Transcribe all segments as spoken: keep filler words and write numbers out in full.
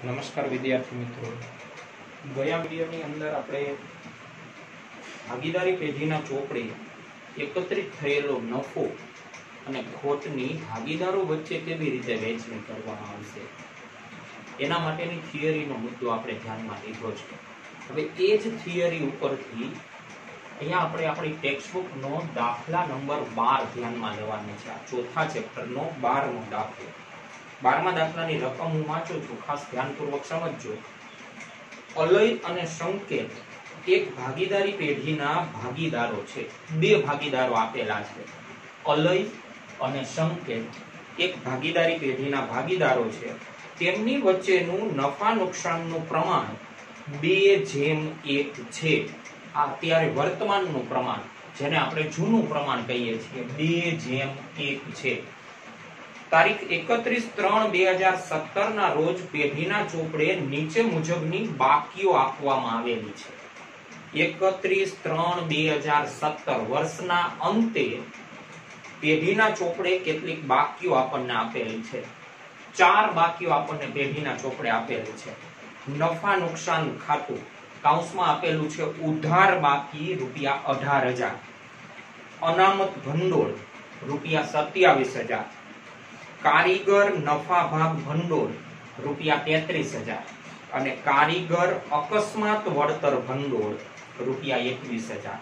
નમસ્કાર વિદ્યાર્થી મિત્રો, ગયા વિડીયોની અંદર આપણે ભાગીદારી પેઢીના ચોપડે એકત્રિત થયેલો નફો અને ખોટની ભાગીદારો વચ્ચે કેવી રીતે વહેંચણી કરવામાં આવશે એના માટેની થિયરીનો મુદ્દો આપણે ધ્યાનમાં લીધો છે। હવે એ જ થિયરી ઉપરથી અહીંયા આપણે આપણી ટેક્સ્ટબુકનો દાખલા નંબર બાર ધ્યાનમાં લેવાનો છે। આ ચોથા ચેપ્ટરનો બારમો દાખલો। બારમા દાખલાની રકમ હું વાંચું છું, ખાસ ધ્યાનપૂર્વક સમજજો। અલય અને સંકેત એક ભાગીદારી પેઢીના ભાગીદારો છે। બે ભાગીદારો આપેલા છે, અલય અને સંકેત એક ભાગીદારી પેઢીના ભાગીદારો છે। તેમની વચ્ચેનું નફા નુકસાનનું પ્રમાણ બે જેમ એક છે। આ અત્યારે વર્તમાનનું પ્રમાણ, જેને આપણે જૂનું પ્રમાણ કહીએ છીએ, બે જેમ એક છે। તારીખ એકત્રીસ ત્રણ બે હજાર સત્તર ના રોજ પેઢીના ચોપડે નીચે મુજબની બાકીઓ આપવામાં આવેલી છે। એકત્રીસ ત્રણ બે હજાર સત્તર વર્ષના અંતે પેઢીના ચોપડે કેટલીક બાકીઓ આપણને આપેલી છે। ચાર બાકીઓ આપણને પેઢીના ચોપડે આપેલી છે। નફા નુકસાન ખાતું કાઉન્સમાં આપેલું છે ઉધાર બાકી રૂપિયા અઢાર હજાર, અનામત ભંડોળ રૂપિયા સત્યાવીસ હજાર, કારીગર નફા ભાગ ભંડોળ રૂપિયા તેત્રીસ હજાર અને કારીગર અકસ્માત વળતર ભંડોળ રૂપિયા એકવીસ હજાર।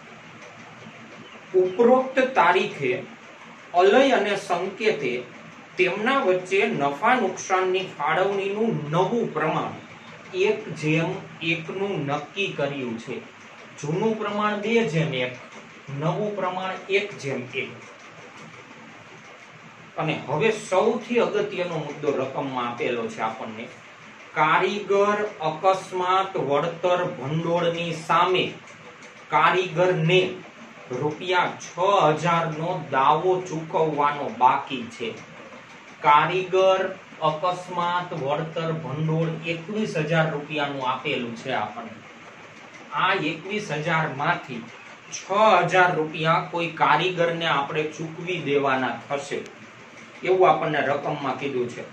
ઉપરોક્ત તારીખે અલય અને સંકેતે તેમના વચ્ચે નફા નુકસાનની ફાળવણીનું નવું પ્રમાણ એક જેમ એક નું નક્કી કર્યું છે। જૂનું પ્રમાણ બે જેમ એક, નવું પ્રમાણ એક જેમ એક। અને હવે સૌથી અગત્યનો મુદ્દો રકમમાં આપેલો છે આપણને, કારીગર અકસ્માત વળતર ભંડોળની સામે કારીગરને રૂપિયા છ હજાર નો દાવો ચૂકવવાનો બાકી છે। કારીગર અકસ્માત વળતર ભંડોળ એકવીસ હજાર રૂપિયાનું આપેલું છે આપણને। આ એકવીસ હજાર માંથી છ હજાર રૂપિયા કોઈ કારીગરને આપણે ચૂકવી દેવાના થશે એવું આપણને રકમમાં કીધું છે।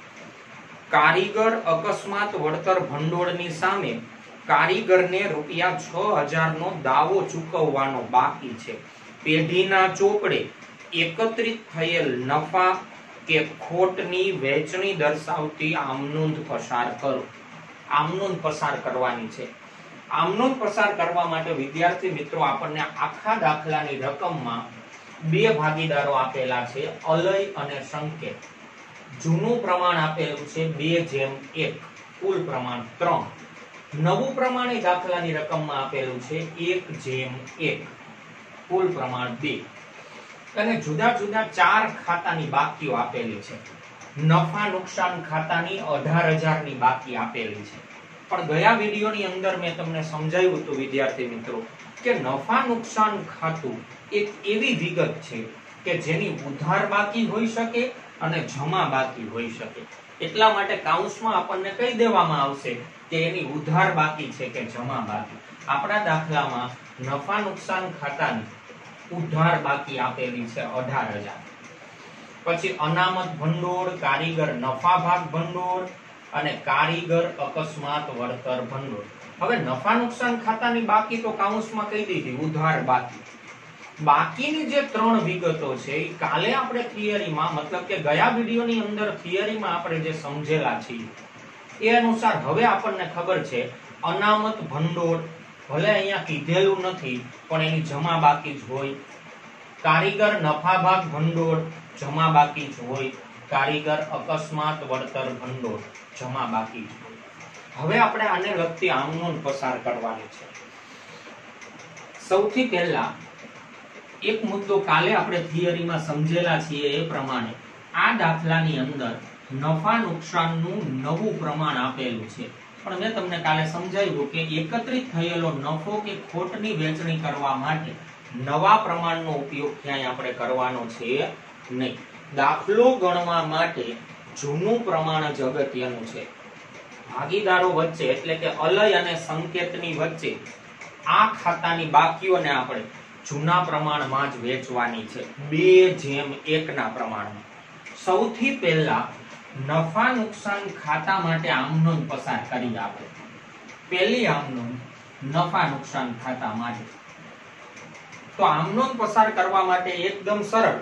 કારીગર અકસ્માત વળતર ભંડોળની સામે કારીગરને રૂપિયા છ હજાર નો દાવો ચૂકવવાનો બાકી છે। પેઢીના ચોપડે એકત્રિત થયેલ નફા કે ખોટની વહેંચણી દર્શાવતી આમનોંધ પસાર કરો। આમનોંધ પસાર કરવાની છે। આમનોંધ પસાર કરવા માટે વિદ્યાર્થી મિત્રો આપણને આખા દાખલાની રકમમાં બે ભાગીદારો આપેલા છે, અલય અને સંકેત। જૂનું પ્રમાણ આપેલું છે બે જેમ એક, કુલ પ્રમાણ ત્રણ। નવું પ્રમાણ એ દાખલાની રકમમાં આપેલું છે એક જેમ એક, કુલ પ્રમાણ બે। અને જુદા જુદા ચાર ખાતાની બાકીઓ આપેલી છે। નફા નુકસાન ખાતાની અઢાર હજાર ની બાકી આપેલી છે। પણ ગયા વિડીયોની અંદર મેં તમને સમજાવ્યું હતું વિદ્યાર્થી મિત્રો કે નફા નુકસાન ખાતું એક એવી વિગત છે કે જેની ઉધાર બાકી હોઈ શકે અને જમા બાકી હોઈ શકે। એટલા માટે કાઉન્સમાં આપણને કહી દેવામાં આવશે કે એની ઉધાર બાકી છે કે જમા બાકી। આપણા દાખલામાં નફા નુકસાન ખાતાની ઉધાર બાકી આપેલી છે અઢાર હજાર। પછી અનામત ભંડોળ, કારીગર નફા ભાગ ભંડોળ અને કારીગર અકસ્માત વળતર ભંડોળ। હવે નફા નુકસાન ખાતાની બાકી તો કાઉન્સમાં કહી દીધી, ઉધાર બાકી। બાકીની જે ત્રણ વિગતો છે એ કાલે આપણે થિયરીમાં, મતલબ કે ગયા વિડીયોની અંદર થિયરીમાં આપણે જે સમજેલા છીએ એ અનુસાર હવે આપણને ખબર છે અનામત ભંડોળ ભલે અહીંયા કીધેલું નથી પણ એની જમા બાકી જ હોય। કારીગર નફા ભાગ ભંડોળ જમા બાકી જ હોય। કારીગર અકસ્માત વળતર ભંડોળ જમા બાકી જ હોય। હવે આપણે આને લગતી આમનોંધ પસાર કરવાની છે। સૌથી પહેલા એક મુદ્દો કાલે આપણે થિયરીમાં સમજેલા છીએ એ પ્રમાણે આ દાખલાની અંદર નફા નુકસાનનું નવું પ્રમાણ આપેલું છે। પણ મેં તમને કાલે સમજાવ્યું કે એકત્રિત થયેલો નફો કે ખોટની વહેંચણી કરવા માટે નવા પ્રમાણનો ઉપયોગ ક્યાંય આપણે કરવાનો છે નહીં। દાખલો ગણવા માટે જૂનું પ્રમાણ જ અગત્યનું છે। ભાગીદારો વચ્ચે એટલે કે અલય અને સંકેતની વચ્ચે આ ખાતાની બાકીઓને આપણે જૂના પ્રમાણમાં જ વેચવાની છે, બે જેમ એક ના પ્રમાણમાં। સૌથી પહેલા નફા નુકસાન ખાતા માટે આમનોંધ પસાર કરી આપે. પહેલી આમનોંધ નફા નુકસાન ખાતા માટે. તો આમનોંધ પસાર કરવા માટે એકદમ સરળ.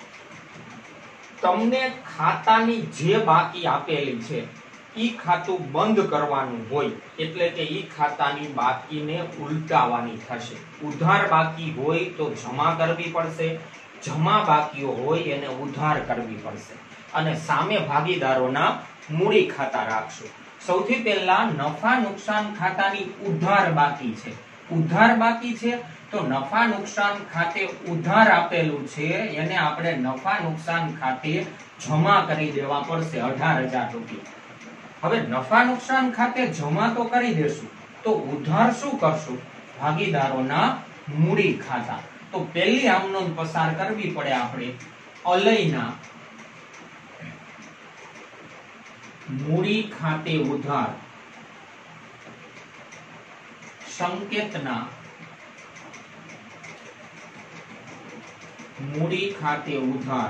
તમને ખાતાની જે બાકી આપેલી છે ઈ ખાતું બંધ કરવાનું હોય, એટલે કે ઈ ખાતાની બાકીને ઉલટાવવાની થશે. ઉધાર બાકી હોય તો જમા કરવી પડશે, જમા બાકીઓ હોય એને ઉધાર કરવી પડશે, અને સામે ભાગીદારોના મૂડી ખાતા રાખશું. સૌથી પહેલા નફા નુકસાન ખાતાની ઉધાર બાકી છે. ઉધાર બાકી છે તો નફા નુકસાન ખાતે ઉધાર આપેલું છે એને આપણે નફા નુકસાન ખાતે જમા કરી દેવા પડશે અઢાર હજાર રૂપિયા. હવે નફા નુકસાન ખાતે જમા તો કરી દેશું, તો ઉધાર શું કરશું? ભાગીદારોના મૂડી ખાતા. તો પહેલી આમનોંધ પસાર કરવી પડે આપણે અલયના મૂડી ખાતે ઉધાર, સંકેતના મૂડી ખાતે ઉધાર,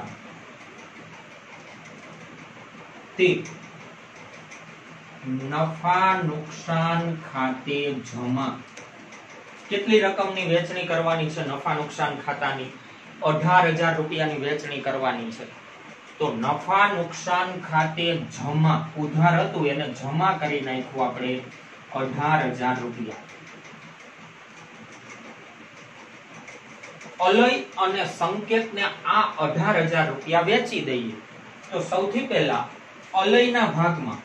તે નફા નુકસાન ખાતે જમા. કેટલી રકમની વેચણી કરવાની છે? નફા નુકસાન ખાતાની અઢાર હજાર રૂપિયાની વેચણી કરવાની છે. તો નફા નુકસાન ખાતે જમા, ઉધાર હતું એને જમા કરી નાખ્યું આપણે અઢાર હજાર રૂપિયા. અલય અને સંકેતને આ અઢાર હજાર રૂપિયા વેચી દઈએ. તો સૌથી પહેલા અલયના ભાગમાં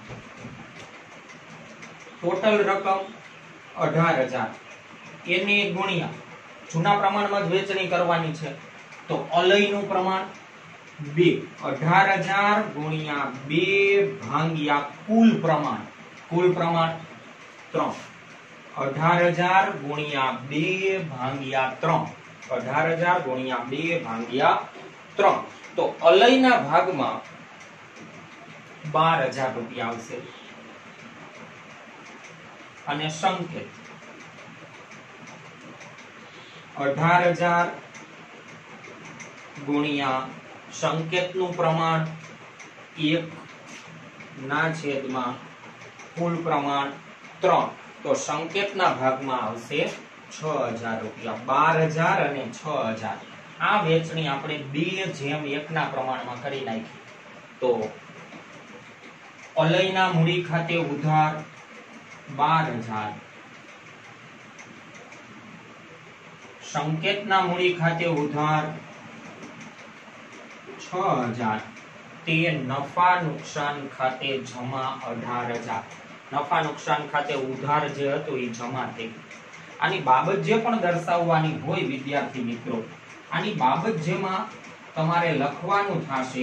ટોટલ રકમ અઢાર હજાર, એને ગુણ્યા જૂના પ્રમાણમાં જ વેચણી કરવાની છે, તો અલયનું પ્રમાણ બે. અઢાર હજાર ગુણ્યા બે ભાંગ્યા કુલ પ્રમાણ, કુલ પ્રમાણ ત્રણ. અઢાર હજાર ગુણ્યા બે ભાંગ્યા ત્રણ, અઢાર હજાર ગુણ્યા બે ભાંગ્યા ત્રણ. તો અલયના ભાગમાં બાર હજાર રૂપિયા આવશે. અને સંકેત અઢાર હજાર ગુણ્યા સંકેતનું પ્રમાણ એક ના છેદમાં કુલ પ્રમાણ ત્રણ. તો સંકેતના ભાગમાં આવશે છ હજાર રૂપિયા. બાર હજાર અને છ હજાર. આ વેચણી આપણે બે જેમ એક ના પ્રમાણમાં કરી નાખી. તો અલયના મૂડી ખાતે ઉધાર બાર હજાર, સંકેતના મૂડી ખાતે ઉધાર છ હજાર, તે નફા નુકસાન ખાતે જમા અઢાર હજાર. નફા નુકસાન ખાતે ઉધાર જે હતું એ જમા થઈ. આની બાબત જે પણ દર્શાવવાની હોય વિદ્યાર્થી મિત્રો, આની બાબત જેમાં તમારે લખવાનું થશે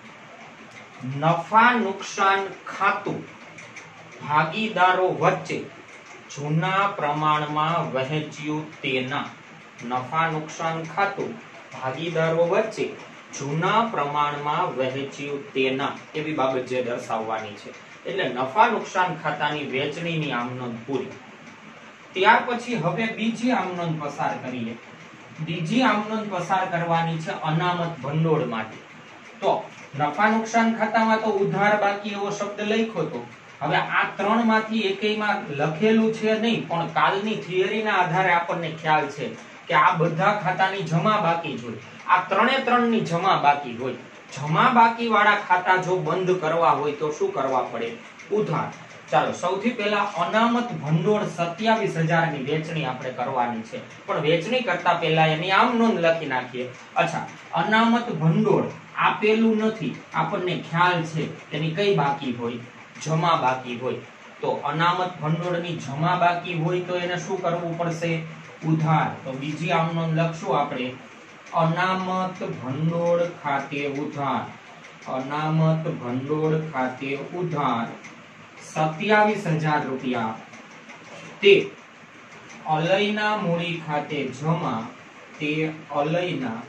નફા નુકસાન ખાતું ભાગીદારો વચ્ચે જૂના પ્રમાણમાં વહેંચ્યું તેના. નફા નુકસાન ખાતું ભાગીદારો વચ્ચે જૂના પ્રમાણમાં વહેંચ્યું તેના, એવી બાબત જે દર્શાવવાની છે. એટલે નફા નુકસાન ખાતાની વેચણીની આમનોંધ પૂરી. ત્યાર પછી હવે બીજી આમનોંધ પસાર કરીએ. બીજી આમનોંધ પસાર કરવાની છે અનામત ભંડોળ માટે. તો નફા નુકસાન ખાતામાં તો ઉધાર બાકી એવો શબ્દ લખ્યો હતો. હવે આ ત્રણ માંથી એકેયમાં લખેલું છે નહીં, પણ કાલની થિયરીના આધારે આપણને ખ્યાલ છે કે આ બધા ખાતાની જમા બાકી જ હોય. આ ત્રણે ત્રણની જમા બાકી હોય. જમા બાકી વાળા ખાતા જો બંધ કરવા હોય તો શું કરવા પડે? ઉધાર. ચાલો સૌથી પહેલા અનામત ભંડોળ સત્યાવીસ હજાર ની વેચણી આપણે કરવાની છે, પણ વેચણી કરતા પહેલા એની આમ નોંધ લખી નાખીએ. અચ્છા, અનામત ભંડોળ આપેલું નથી, આપણને ખ્યાલ છે એની કઈ બાકી હોય? જમા બાકી હોય. તો અનામત ભંડોળની જમા બાકી હોય તો એને શું કરવું પડશે? ઉધાર. તો બીજી આમ નોંધ લખશું આપણે અનામત ભંડોળ ખાતે ઉધાર. અનામત ભંડોળ ખાતે ઉધાર સત્યાવીસ હજાર રૂપિયા, તે અલયના મૂડી ખાતે જમા, તે અલયના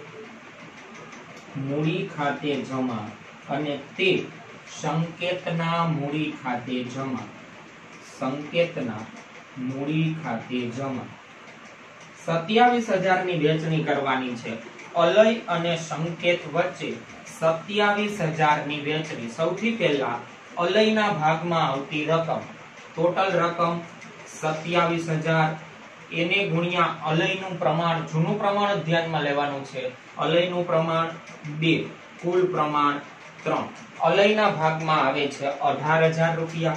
મૂડી ખાતે જમા, અને તે સંકેતના મૂડી ખાતે જમા, સંકેતના મૂડી ખાતે જમા. સત્યાવીસ હજાર ની વેચણી કરવાની છે. અલય અને સંકેત વચ્ચે સત્યાવીસ હજાર ની વેચણી. સૌથી પહેલા અલયના ભાગમાં આવતી રકમ, ટોટલ રકમ સત્યાવીસ હજાર, એને ગુણ્યા અલયનું પ્રમાણ, જૂનું પ્રમાણ ધ્યાનમાં લેવાનું છે, અલયનું પ્રમાણ બે, કુલ પ્રમાણ ત્રણ. અલયના ભાગમાં આવે છે અઢાર હજાર રૂપિયા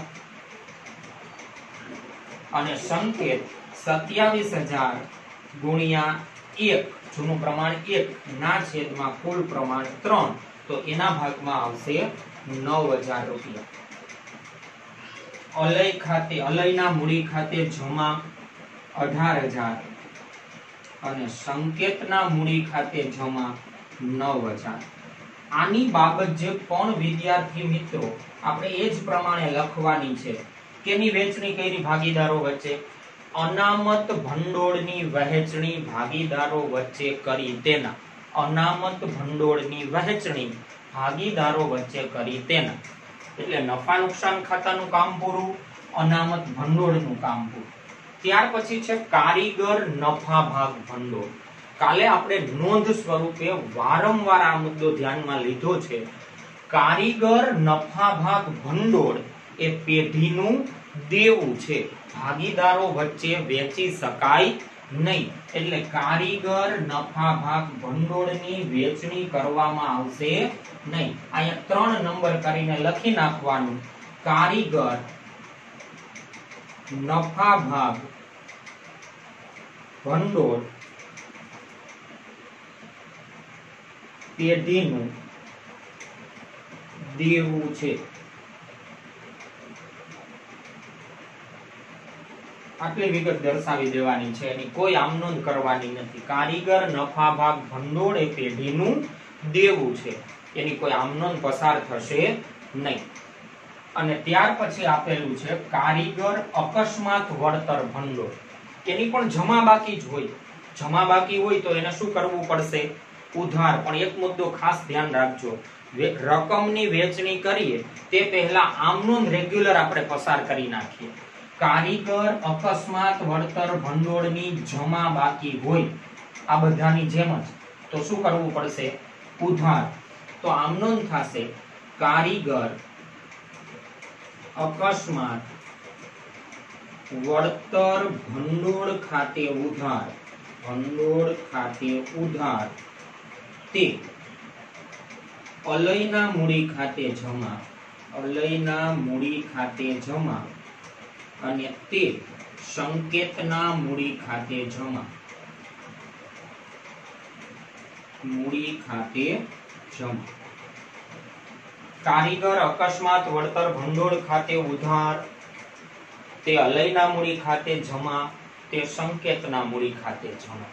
અને સંકેત સત્યાવીસ હજાર ગુણ્યા એક, જૂનું પ્રમાણ એક ના છેદમાં કુલ પ્રમાણ ત્રણ, તો એના ભાગમાં આવશે નવ હજાર રૂપિયા. અલય ખાતે, અલયના મૂડી ખાતે જમા અઢાર હજાર અને સંકેતના મૂડી ખાતે જમા નવ હજાર. આની બાબત જે પણ વિદ્યાર્થી મિત્રો આપણે એ જ પ્રમાણે લખવાની છે. કેની વહેંચણી કરી ભાગીદારો વચ્ચે? અનામત ભંડોળની વહેંચણી ભાગીદારો વચ્ચે કરી તેના. અનામત ભંડોળની વહેંચણી ભાગીદારો વચ્ચે કરી તેના. એટલે નફા નુકસાન ખાતાનું કામ પૂરું, અનામત ભંડોળનું કામ પૂરું. ત્યાર પછી છે કારીગર નફા ભાગ ભંડોળ. કાલે આપણે નોંધ સ્વરૂપે વારંવાર આ મુદ્દો ધ્યાનમાં લીધો છે. કારીગર નફા ભાગ ભંડોળ એ પેઢીનું દેવું છે, ભાગીદારો વચ્ચે વેચી શકાય નહીં. એટલે કારીગર નફા ભાગ ભંડોળની વેચણી કરવામાં આવશે નહીં. અહીંયા ત્રણ નંબર કરીને લખી નાખવાનું. કારીગર નફા ભાગ ભંડોળ પેઢીનું દેવું છે. આટલી વિગત દર્શાવી દેવાની છે, એની કોઈ આમનોંધ કરવાની નથી. કારીગર નફા ભાગ ભંડોળ એ પેઢીનું દેવું છે, એની કોઈ આમનોંધ પસાર થશે નહીં. અને ત્યાર પછી આપેલું છે કારીગર અકસ્માત વળતર ભંડોળ. એની પણ જમા બાકી જ હોય. જમા બાકી હોય તો એને શું કરવું પડશે? ઉધાર. પણ એક મુદ્દો ખાસ ધ્યાન રાખજો, રકમની વહેંચણી કરીએ તે પહેલા આમનોંધ રેગ્યુલર આપણે પસાર કરી નાખીએ. કારીગર અકસ્માત વળતર ભંડોળની જમા બાકી હોય આ બધાની જેમ જ, તો શું કરવું પડશે? ઉધાર. તો આમનોંધ થશે કારીગર અકસ્માત વળતર ભંડોળ ખાતે ઉધાર, ભંડોળ ખાતે ઉધાર તે અલયના મૂડી ખાતે જમા, અલયના મૂડી ખાતે જમા અને તે સંકેતના મૂડી ખાતે જમા, મૂડી ખાતે જમા. કારીગર અકસ્માત વળતર ભંડોળ ખાતે ઉધાર, તે અલયના મૂડી ખાતે જમા, તે સંકેતના મૂડી ખાતે જમા.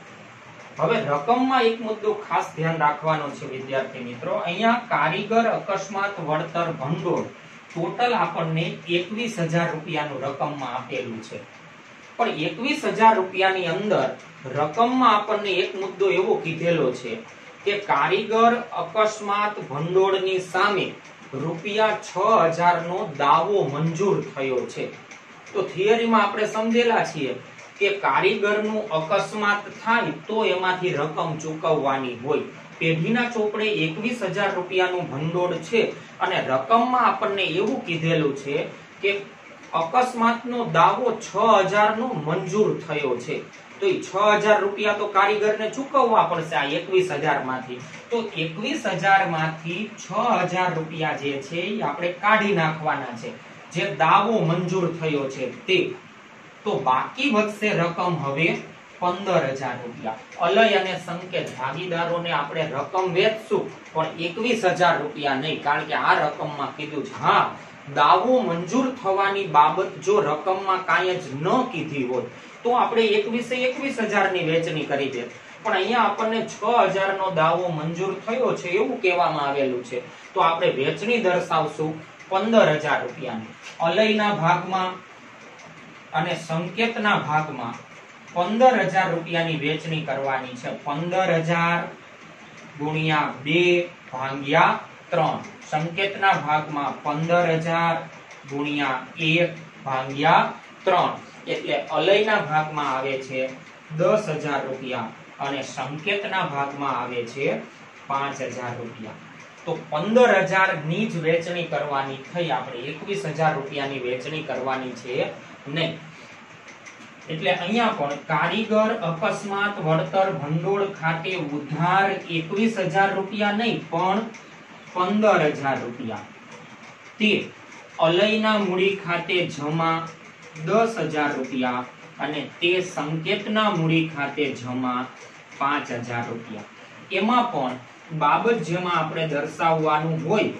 હવે રકમમાં એક મુદ્દો ખાસ ધ્યાન રાખવાનો છે વિદ્યાર્થી મિત્રો. અહીંયા કારીગર અકસ્માત વળતર ભંડોળ ટોટલ આપણને એકવીસ હજાર રૂપિયાનું રકમમાં આપેલું છે. પણ એકવીસ હજાર રૂપિયાની અંદર રકમમાં આપણને એક મુદ્દો એવો કીધેલો છે કે કારીગર અકસ્માત ભંડોળની સામે રૂપિયા છ હજાર નો દાવો મંજૂર થયો છે. તો થિયરીમાં આપણે સમજેલા છીએ કે કારીગરનું અકસ્માત થાય તો એમાંથી રકમ ચૂકવવાની હોય. પેઢીના ચોપડે એકવીસ હજાર રૂપિયાનું ભંડોળ છે અને રકમમાં આપણને એવું કીધેલું છે કે અકસ્માતનો દાવો છ હજાર નો મંજૂર થયો છે. તો એ છ હજાર રૂપિયા તો કારીગરને ચૂકવવા પડશે આ એકવીસ હજાર માંથી. તો એકવીસ હજાર માંથી છ હજાર રૂપિયા જે છે એ આપણે કાઢી નાખવાના છે, જે દાવો મંજૂર થયો છે તે. તો બાકી વધશે રકમ હવે પંદર હજાર રૂપિયા. અલય અને સંકેત ભાગીદારોને આપણે રકમ વેચશું પણ એકવીસ હજાર રૂપિયા નહીં, કારણ કે આ રકમમાં કીધું છે. હા, દાવો મંજૂર થવાની બાબત જો રકમમાં કાંઈ જ ન કીધી હોત તો આપણે એકવીસ એકવીસ હજાર ની વેચણી કરી દે. પણ અહીંયા આપણને છ હજાર નો દાવો મંજૂર થયો છે એવું કહેવામાં આવેલું છે. તો આપણે વેચણી દર્શાવશું પંદર હજાર રૂપિયાની. અલયના ભાગમાં અને સંકેતના ભાગમાં પંદર હજાર રૂપિયાની વેચણી કરવાની છે. પંદર હજાર ગુણ્યા બે ભાગ્યા ત્રણ. સંકેતના ભાગમાં પંદર હજાર ગુણ્યા એક ભાગ્યા ત્રણ. એટલે અલયના ભાગમાં આવે છે દસ હજાર રૂપિયા અને સંકેતના ભાગમાં આવે છે પાંચ હજાર રૂપિયા. તો પંદર હજાર ની જ વેચણી કરવાની થઈ, આપણે એકવીસ હજાર રૂપિયાની વેચણી કરવાની છે નહીં. એટલે અહીંયા પણ કારીગર અકસ્માત વળતર ભંડોળ ખાતે ઉધાર એકવીસ હજાર રૂપિયા નહીં પણ પંદર હજાર રૂપિયા, તે અલયના મૂડી ખાતે જમા દસ હજાર રૂપિયા અને તે સંકેતના મૂડી ખાતે જમા પાંચ હજાર રૂપિયા. એમાં પણ બાબત જેમાં આપણે દર્શાવવાનું હોય,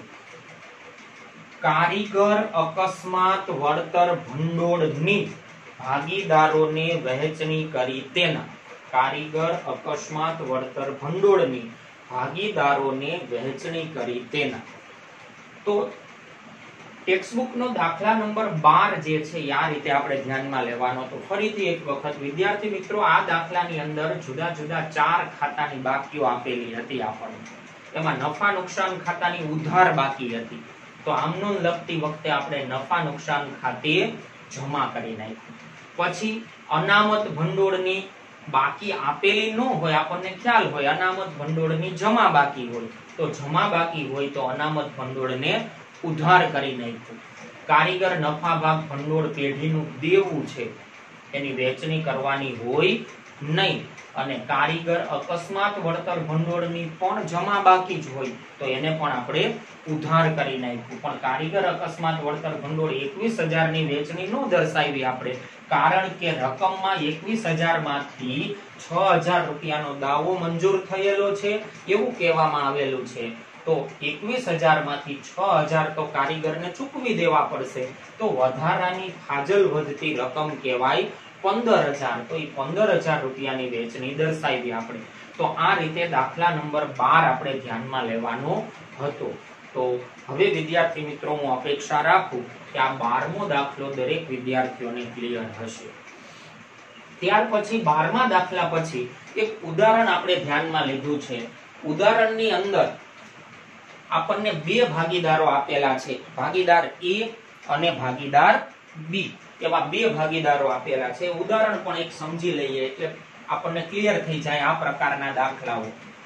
કારીગર અકસ્માત વળતર ભંડોળની ભાગીદારોને વહેંચણી કરી તેના, કારીગર અકસ્માત વળતર ભંડોળની ભાગીદારોને વહેંચણી કરી તેના. તો ટેક્સ્ટબુક નો દાખલા નંબર બાર જે છે આ રીતે આપણે ધ્યાનમાં લેવાનો. તો ફરીથી એક વખત વિદ્યાર્થી મિત્રો, આ દાખલાની અંદર જુદા જુદા ચાર ખાતાની બાકીઓ આપેલી હતી આપણને. એમાં નફા નુકસાન ખાતાની ઉધાર બાકી હતી, તો આમનો લખતી વખતે આપણે નફા નુકસાન ખાતે જમા કરી નાખ્યું. પછી અનામત ભંડોળની બાકી આપેલી ન હોય, આપણને ખ્યાલ હોય અનામત ભંડોળની જમા બાકી હોય, તો જમા બાકી હોય તો અનામત ભંડોળને ઉધાર કરી નાખ્યું. કારીગર નફા ભાગ ભંડોળ પેઢીનું દેવું છે, એની વેચણી કરવાની હોય નહીં. અને કારીગર અકસ્માત વળતર ભંડોળની પણ જમા બાકી જ હોય તો એને પણ આપણે ઉધાર કરી નાખ્યું. પણ કારીગર અકસ્માત વળતર ભંડોળ એકવીસ હજાર ની વેચણી ન દર્શાવી આપણે, કારણ કે રકમમાં એકવીસ હજાર માંથી છ હજાર રૂપિયાનો દાવો મંજૂર થયેલો છે એવું કહેવામાં આવેલું છે. તો એકવીસ હજાર માંથી છ હજાર તો કારીગરને ચૂકવી દેવા પડશે, તો વધારાની ફાજલ વધતી રકમ કહેવાય પંદર હજાર. તો એ પંદર હજાર રૂપિયાની વેચણી દર્શાવી આપણે. તો આ રીતે દાખલા નંબર બાર આપણે ધ્યાનમાં લેવાનો હતો. તો હવે વિદ્યાર્થી મિત્રો, હું અપેક્ષા રાખું કે આ બારમો દાખલો દરેક વિદ્યાર્થીઓને ક્લિયર હશે. ત્યાર પછી બારમા દાખલા પછી એક ઉદાહરણ આપણે ધ્યાનમાં લીધું છે. ઉદાહરણની અંદર આપણને બે ભાગીદારો આપેલા છે, ભાગીદાર એ અને ભાગીદાર બી. એવા બે ભાગીદારો આપેલા છે. ઉદાહરણ પણ એક સમજી લઈએ એટલે આપણને ક્લિયર થઈ જાય આ પ્રકારના દાખલાઓ.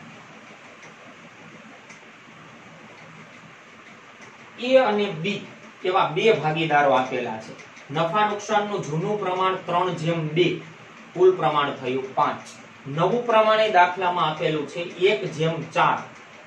એ અને બી એવા બે ભાગીદારો આપેલા છે. નફા નુકસાનનું જૂનું પ્રમાણ ત્રણ જેમ બે, કુલ પ્રમાણ થયું પાંચ. નવું પ્રમાણે દાખલામાં આપેલું છે એક જેમ ચાર.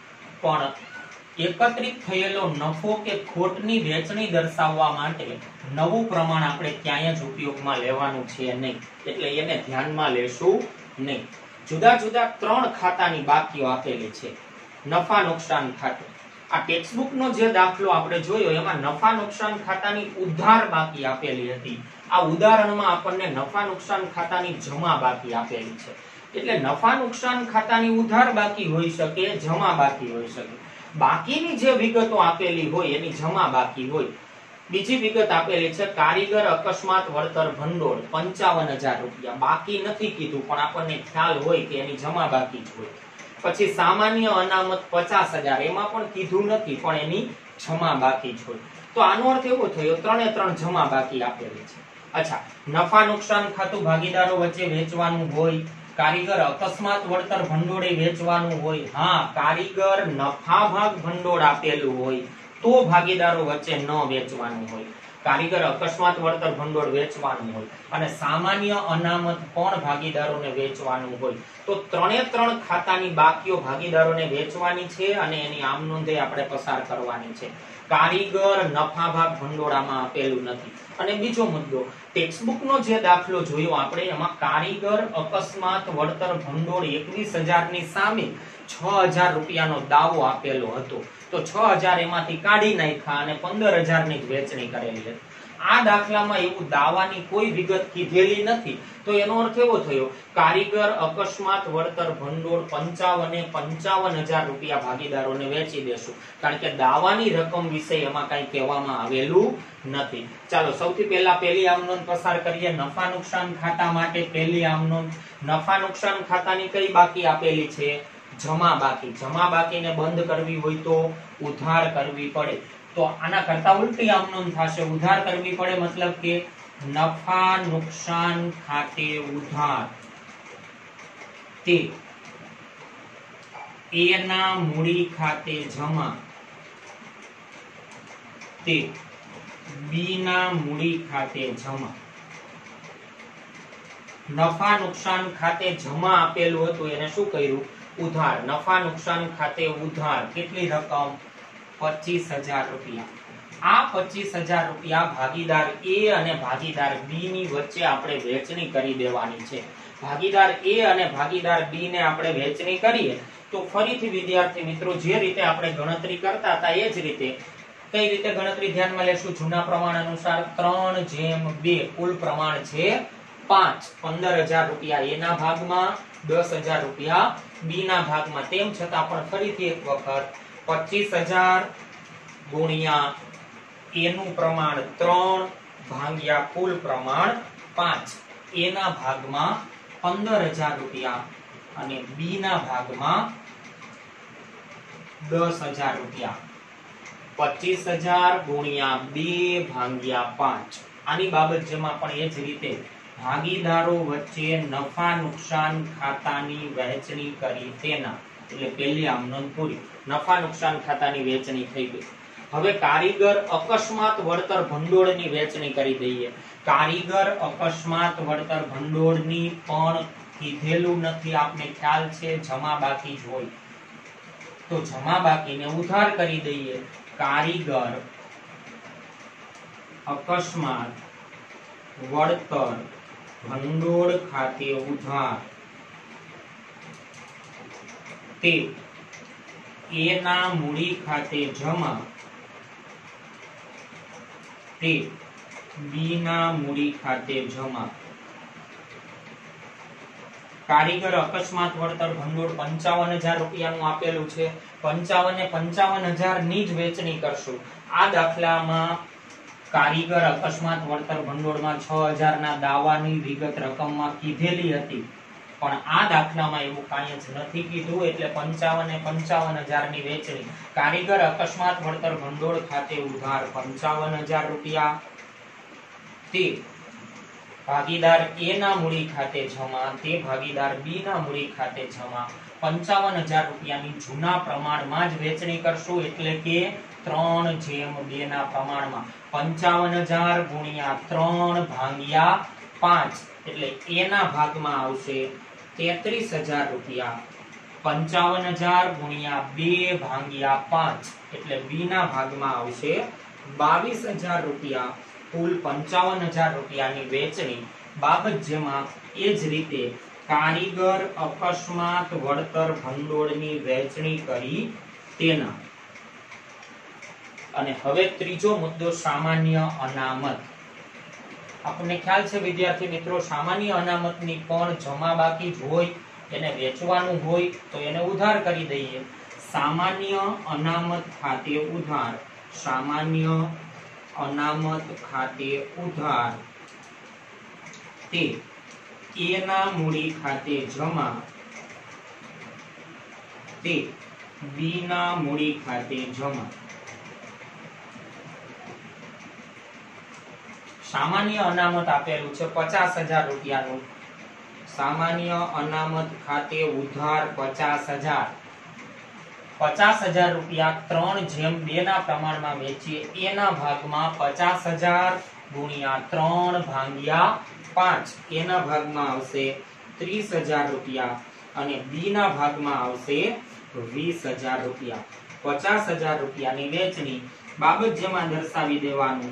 પણ એકત્રિત થયેલો નફો કે ખોટની વેચણી દર્શાવવા માટે નવું પ્રમાણ આપણે ક્યાંય જ ઉપયોગમાં લેવાનું છે નહીં, એટલે એને ધ્યાનમાં લેશું નહીં. જુદા જુદા ત્રણ ખાતાની બાકીઓ આપેલી છે. નફા નુકસાન ખાતું, આ ટેક્સ્ટબુક નો જે દાખલો આપણે જોયો એમાં નફા નુકસાન ખાતાની ઉધાર બાકી આપેલી હતી. આ ઉદાહરણમાં આપણને નફા નુકસાન ખાતાની જમા બાકી આપેલી છે. એટલે નફા નુકસાન ખાતાની ઉધાર બાકી હોઈ શકે, જમા બાકી હોઈ શકે. બાકીની જે વિગતો આપેલી હોય એની જમા બાકી હોય. બીજી વિગત આપેલી છે કારીગર અકસ્માત વળતર ભંડોળ પંચાવન હજાર રૂપિયા, બાકી નથી કીધું પણ આપણને ખ્યાલ હોય કે એની જમા બાકી જ હોય. પછી સામાન્ય અનામત પચાસ હજાર, એમાં પણ કીધું નથી પણ એની જમા બાકી જ હોય. તો આનો અર્થ એવો થયો ત્રણે ત્રણ જમા બાકી આપેલી છે. અચ્છા, નફા નુકસાન ખાતું ભાગીદારો વચ્ચે વેચવાનું હોય, કારીગર અકસ્માત વળતર ભંડોળે વેચવાનું હોય. હા, કારીગર નફા ભાગ ભંડોળ આપેલું હોય તો ભાગીદારો વચ્ચે ન વેચવાનું હોય. કારીગર અકસ્માત વળતર ભંડોળ વેચવાનું હોય અને સામાન્ય અનામત પણ ભાગીદારોને વેચવાનું હોય. તો ત્રણે ત્રણ ખાતાની બાકીઓ ભાગીદારોને વેચવાની છે અને એની આમ નોંધે આપણે પસાર કરવાની છે. કારીગર નફા ભાગ ભંડોળામાં આપેલું નથી. અને બીજો મુદ્દો, ટેક્સ્ટબુક નો જે દાખલો જોયો આપણે એમાં કારીગર અકસ્માત વળતર ભંડોળ એકવીસ હજાર ની સામે છ હજાર રૂપિયાનો દાવો આપેલો હતો. તો છ હજાર એમાંથી કાઢી નાખ્યા અને પંદર હજાર ની જ વેચણી કરેલી હતી. આ દાખલામાં એવું દાવાની કોઈ વિગત કીધેલી નથી. તો એનો અર્થ એવો થયો કારીગર અકસ્માત વળતર ભંડોળ પંચાવને પંચાવન હજાર રૂપિયા ભાગીદારોને વેચી દેશું, કારણ કે દાવાની રકમ વિશે એમાં કઈ કહેવામાં આવેલું નથી. ચાલો સૌથી પહેલા પહેલી આમ નોંધ પસાર કરીએ. નફા નુકસાન ખાતા માટે પહેલી આમ નોંધ, નફા નુકસાન ખાતાની કઈ બાકી આપેલી છે? જમા બાકી. જમા બાકીને બંધ કરવી હોય તો ઉધાર કરવી પડે. તો આના કરતા ઉલટી આમ નોંધ થશે, ઉધાર કરવી પડે મતલબ કે નફા નુકસાન ખાતે ઉધાર તે એ ના મૂડી ખાતે જમા તે બી ના મૂડી ખાતે જમા. નફા નુકસાન ખાતે જમા આપેલું હતું એને શું કર્યું? ઉધાર. નફા નુકસાન ખાતે ઉધાર. કેટલી રકમ? પચીસ હજાર રૂપિયા. આ પચીસ હજાર રૂપિયા ભાગીદાર એ અને ભાગીદાર બી ની વચ્ચે આપણે વહેંચણી કરી દેવાની છે. ભાગીદાર એ અને ભાગીદાર બી ને આપણે વહેંચણી કરીએ તો ફરીથી વિદ્યાર્થી મિત્રો જે રીતે આપણે ગણતરી કરતા હતા એ જ રીતે કઈ રીતે ગણતરી ધ્યાનમાં લેશું? જૂના પ્રમાણ અનુસાર ત્રણ જેમ બે. કુલ પ્રમાણ છે પાંચ. પંદર હજાર રૂપિયા એ ના ભાગમાં, દસ હજાર રૂપિયા બી ના ભાગમાં. તેમ છતાં પણ ફરીથી એક વખત પચીસ હજાર ગુણ્યા એ નું પ્રમાણ ત્રણ ભાગ્યા કુલ પ્રમાણ પાંચ. એ ના ભાગમાં પંદર હજાર રૂપિયા અને બી ના ભાગમાં દસ હજાર રૂપિયા. પચીસ હજાર ગુણ્યા બે ભાગ્યા પાંચ. આની બાબત જેમાં પણ એ જ રીતે ભાગીદારો વચ્ચે નફા નુકસાન ખાતાની વહેંચણી કરી તેના, એટલે પહેલી આમ નોંધ પૂરી. નફા નુકસાન ખાતાની વહેંચણી થઈ ગઈ. હવે કારીગર અકસ્માત વળતર ભંડોળની વહેંચણી કરી દઈએ. કારીગર અકસ્માત વળતર ભંડોળની પણ કીધેલું નથી, આપને ખ્યાલ છે જમા બાકી જ હોય તો જમા બાકીને ઉધાર કરી દઈએ. કારીગર અકસ્માત વળતર ભંડોળ ખાતે ઉધાર તે એ ના મૂડી ખાતે જમા તે બી ના મૂડી ખાતે જમા. કારીગર અકસ્માત વળતર ભંડોળ પંચાવન હજાર રૂપિયાનું આપેલું છે. પંચાવન ને પંચાવન હજાર ની જ વહેંચણી કરશું. આ દાખલામાં કારીગર અકસ્માત વળતર ભંડોળમાં છ હજાર ના દાવાની વિગત રકમમાં કીધેલી હતી, પણ આ દાખલામાં એવું કાંઈ જ નથી કીધું, એટલે પંચાવન ને પંચાવન હજાર ની વહેંચણી. કારીગર અકસ્માત વળતર ભંડોળ ખાતે ઉધાર પંચાવન હજાર રૂપિયા તે ભાગીદાર એ ના મૂડી ખાતે જમા તે ભાગીદાર બી ના મૂડી ખાતે જમા. પંચાવન હજાર રૂપિયાની જૂના પ્રમાણમાં જ વહેંચણી કરશું, એટલે કે ત્રણ જેમ બે ના પ્રમાણમાં. પંચાવન હજાર ગુણ્યા ત્રણ ભાગ્યા પાંચ, એટલે એ ના ભાગમાં આવશે તેત્રીસ હજાર રૂપિયા. પંચાવન હજાર ગુણ્યા બે ભાગ્યા પાંચ, એટલે બી ના ભાગમાં આવશે બાવીસ હજાર રૂપિયા. કુલ પંચાવન હજાર રૂપિયાની વહેંચણી. બાબત જેમાં એ જ રીતે કારીગર અકસ્માત વળતર ભંડોળની વહેંચણી કરી તેના. અને હવે ત્રીજો મુદ્દો સામાન્ય અનામત. આપણને ખ્યાલ છે વિદ્યાર્થી મિત્રો, સામાન્ય અનામતની પણ જમા બાકી જ હોય, એને વેચવાનું હોય તો એને ઉધાર કરી દઈએ. સામાન્ય અનામત ખાતે ઉધાર. સામાન્ય અનામત ખાતે ઉધાર તે એ ના મૂડી ખાતે જમા તે બી ના મૂડી ખાતે જમા. સામાન્ય અનામત આપેલું છે પચાસ હજાર રૂપિયાનું. સામાન્ય અનામત ખાતે ઉધાર પચાસ હજાર. પચાસ હજાર રૂપિયા ત્રણ જેમ બે ના પ્રમાણમાં વેચીએ. એના ભાગમાં પચાસ હજાર ગુણ્યા ત્રણ ભાગ્યા પાંચ. એના ભાગમાં આવશે ત્રીસ હજાર રૂપિયા અને બી ના ભાગમાં આવશે વીસ હજાર રૂપિયા. પચાસ હજાર રૂપિયાની વેચણી. બાબત જેમાં દર્શાવી દેવાનું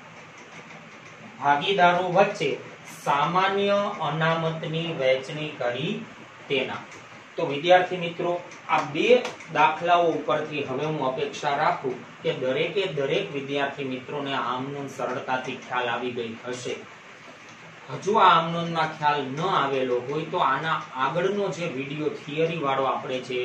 ભાગીદારો વચ્ચે સામાન્ય અનામતની વહેંચણી કરી તેના. તો વિદ્યાર્થી મિત્રો, આ બે દાખલાઓ ઉપરથી હવે હું અપેક્ષા રાખું કે દરેકે દરેક વિદ્યાર્થી મિત્રોને આ આમનોંધ સરળતાથી ખ્યાલ આવી ગઈ હશે. હજુ આ આમનોંધમાં ખ્યાલ ન આવેલો હોય તો આના આગળનો જે વિડીયો થિયરી વાળો આપણે જે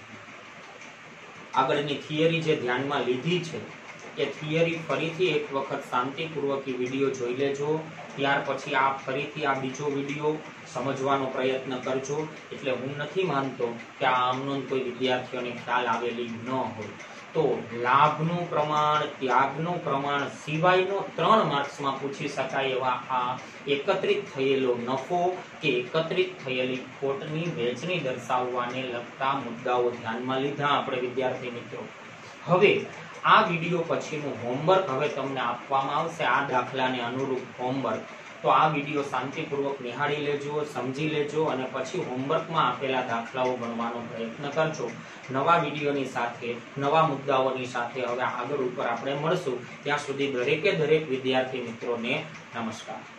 આગળની થિયરી જે ધ્યાનમાં લીધી છે એ થિયરી ફરીથી એક વખત શાંતિપૂર્વક વિડીયો જોઈ લેજો. ત્યાર પછી આપ ફરીથી આ બીજો વિડીયો સમજવાનો પ્રયત્ન કરજો. એટલે હું નથી માનતો કે આ આમનોંધ કોઈ વિદ્યાર્થીઓને ખ્યાલ આવેલી ન હોય. તો લાભનું પ્રમાણ, ત્યાગનું પ્રમાણ સિવાયનો ત્રણ માર્ક્સમાં પૂછી શકાય એવા આ એકત્રિત થયેલો નફો કે એકત્રિત થયેલી ખોટની વહેંચણી દર્શાવવાને લગતા મુદ્દાઓ ધ્યાનમાં લીધા આપણે વિદ્યાર્થી મિત્રો. હવે આ વિડિયો પછીનું હોમવર્ક હવે તમને આપવામાં આવશે, આ દાખલાને અનુરૂપ હોમવર્ક. તો આ વિડિયો શાંતિપૂર્વક નિહાળી લેજો, સમજી લેજો અને પછી હોમવર્કમાં આપેલા દાખલાઓ ગણવાનો પ્રયત્ન કરજો. નવા વિડિયોની સાથે, નવા મુદ્દાઓની સાથે હવે આગળ ઉપર આપણે મળશું. ત્યાં સુધી દરેકે દરેક વિદ્યાર્થી મિત્રોને નમસ્કાર.